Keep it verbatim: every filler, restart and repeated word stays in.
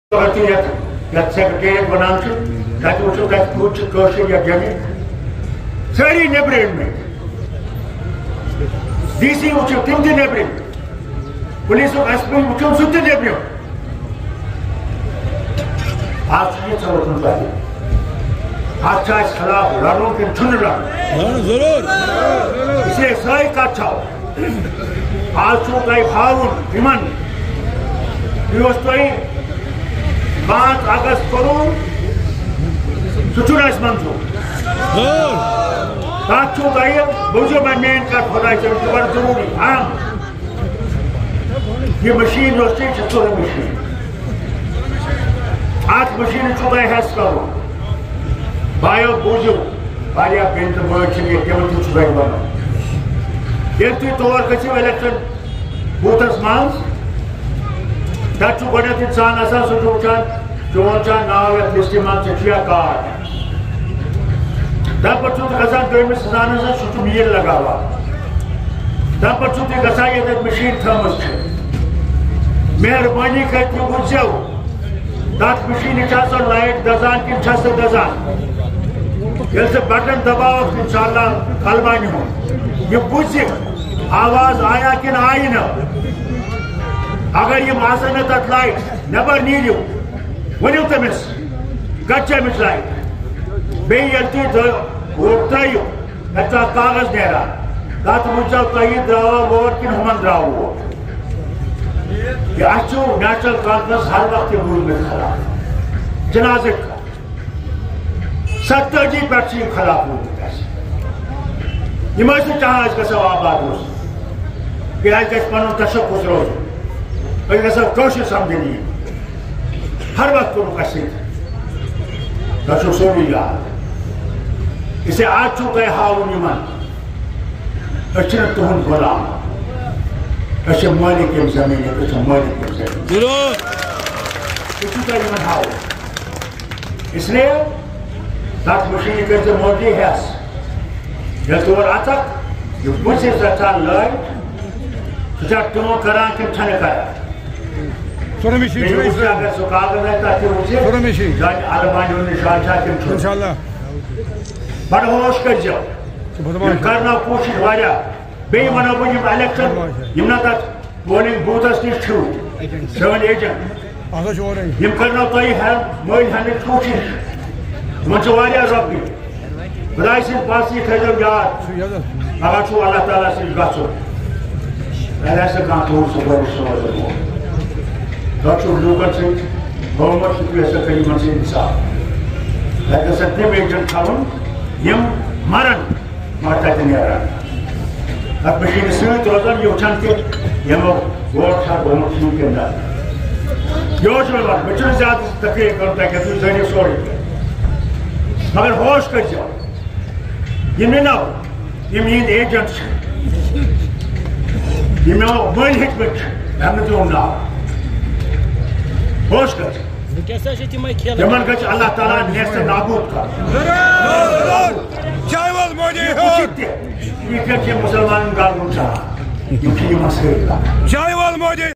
secretariat بنان تک وچو تک کچھ کوشش یا جمع ساری نیبرن میں ڈی سی وچو تم تہ نیبرن پولیس ایس پی وچو سہ تہ نیبرن آج یہ ضرورت چاہیے آج چاہے خلاف لڑوں کن چھن لڑوں ضرور اس لیے سائی کت چھاو آج چھو تائی ہاون ہمن یہ تھی پانچ اگست کرو سچون اس منظور تات چھو تائی بوجھو میں مین کت خدا چاہیے بڑا ضروری ہم یہ مشین روسٹی چھتور مشین آت مشین چھو تائی حیث کرو بایو بوجھو باریا بینت بوجھ چلیے کیون تو چھو گئی بنا یہ توی طور کچھو الیکشن بوتس مانس تات چھو گوڑیت انسان اساس سچو چاند چون چاند ناو یا لسٹی مان چچیا کار تب پر چھو تی گسان دوئی میں سزان اساس سچو میر لگاوا تب پر چھو تی گسان یہ تک مشین تھامس چھے مہربانی کر کیوں بجھو تات مشین چاہتا لائٹ دزان کن چھست دزان یہ سے بٹن دباؤ انشاءاللہ قلبانی ہو یہ بجھے آواز آیا کن آئی نا اگر یہ ماسن تت لائٹ نبر نیلیو ونیو تمس گچے مچ لائٹ بے یلتی ووٹ ترائیو اتا کاغذ نیرا تات مجھو تایی دراوا ووٹ کن ہمن دراوا ووٹ یہ اچھو نیشنل کانفرنس ہر وقت یہ ملک میں خلاف جنازک کا ستر جی پیٹسی خلاف ہوتی ہے یہ میں سے چاہاں اس کا سو آباد ہو سکتا کہ آج کس پانوں تشکوز روز اور یہ سب کوشش سمجھنی ہے ہر وقت کو مقصد ہے تشکوز سوڑی یاد اسے آج چکے ہاؤن یمن اچھن تہن غلام اچھے مالک ام زمین ہے اچھے مالک ام زمین ضرور اچھو کا یمن ہاؤن اس لیے تات مشینی کرتے موجی ہے یہ طور آتک یہ بچے سچا لائٹ سچا تمو کران کم چھنے کرا سورہ مشین میں اسے اگر سو کاغذ ہے تاکہ اسے سورہ مشین جان علمانی انہیں شاہ شاہ کم چھنے انشاءاللہ بڑا ہوش کر جاؤ یہ کرنا کوشش واجہ بے منہ بنیم الیکشن یمنا تات پولنگ بوتس نیش چھو سیون ایجنٹ یم کرنا تائی ہے مویل ہنے کوشش من چھو واجہ رب بھی خدای سے پاسی خیدو یاد اگر چھو اللہ تعالیٰ سے گاسو ایسا سے کہاں تو سے بڑی سوال ہے ڈاکٹر لوکل سے گورنمنٹ سے ایسا کئی من سے انصاف لیکن ستیم ایجنٹ تھاون یم مرن مارتا تنی آران اب مشین سویت روزن یہ اچھان کے یمو ووٹ شاہ گورنمنٹ سنو کے اندر یوش میں بات بچن زیادہ تقریر کرتا ہے کہ تو زینی سوری مگر ہوش کر جاؤ یہ میں ناو یہ میں ایجنٹ چھے یہ میں مل حکمت چھے ہم نے تو ناو ہوش کر جاؤ جمن کچھ اللہ تعالیٰ نیست نابود کا جائے وال موجی یہ کچھ یہ کچھ مسلمان گالوں چاہا یہ کچھ یہ مسئلہ جائے وال موجی